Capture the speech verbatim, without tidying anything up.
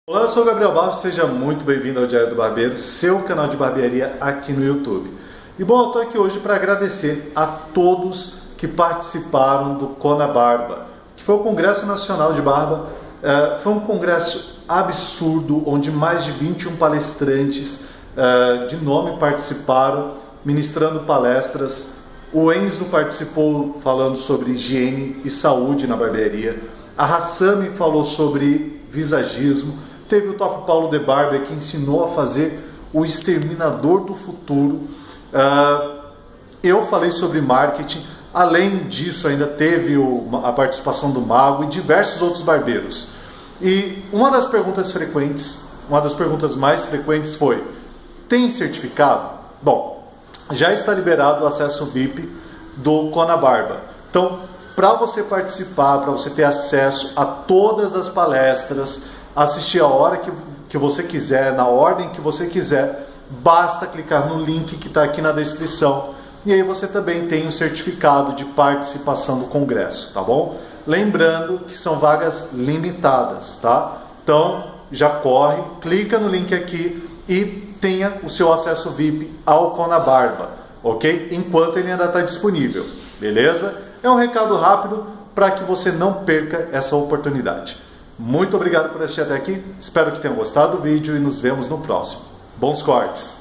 Olá, eu sou o Gabriel Barros, seja muito bem-vindo ao Diário do Barbeiro, seu canal de barbearia aqui no YouTube. E bom, eu estou aqui hoje para agradecer a todos que participaram do Conabarba, que foi o Congresso Nacional de Barba. Uh, foi um congresso absurdo, onde mais de vinte e um palestrantes uh, de nome participaram, ministrando palestras. O Enzo participou falando sobre higiene e saúde na barbearia. A Hassami falou sobre visagismo. Teve o Top Paulo de Barber, que ensinou a fazer o exterminador do futuro. Uh, eu falei sobre marketing. Além disso, ainda teve o, a participação do Mago e diversos outros barbeiros. E uma das perguntas frequentes, uma das perguntas mais frequentes foi: tem certificado? Bom, já está liberado o acesso V I P do Conabarba. Então, para você participar, para você ter acesso a todas as palestras, assistir a hora que, que você quiser, na ordem que você quiser, basta clicar no link que está aqui na descrição. E aí você também tem o certificado de participação do congresso, tá bom? Lembrando que são vagas limitadas, tá? Então, já corre, clica no link aqui e tenha o seu acesso V I P ao Conabarba, ok? Enquanto ele ainda está disponível, beleza? É um recado rápido para que você não perca essa oportunidade. Muito obrigado por assistir até aqui, espero que tenham gostado do vídeo e nos vemos no próximo. Bons cortes!